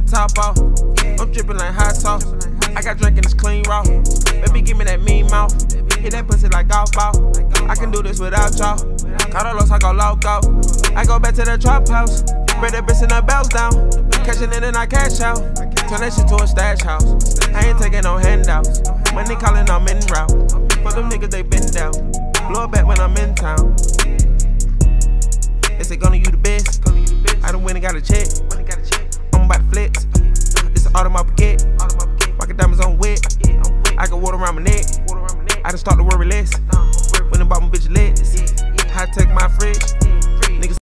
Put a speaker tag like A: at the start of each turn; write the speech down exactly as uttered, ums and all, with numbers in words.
A: top off. I'm dripping like hot sauce. I got drink and it's clean raw. Baby, give me that mean mouth. Hit that pussy like golf ball. I can do this without y'all. Carlos, I go loco. I go back to the trap house. Spread that bitch and the bells down. Cashing in and I cash out. Turn that shit to a stash house. I ain't taking no handouts. Money calling, I'm in route. For them niggas, they been down. Blow it back when I'm in town.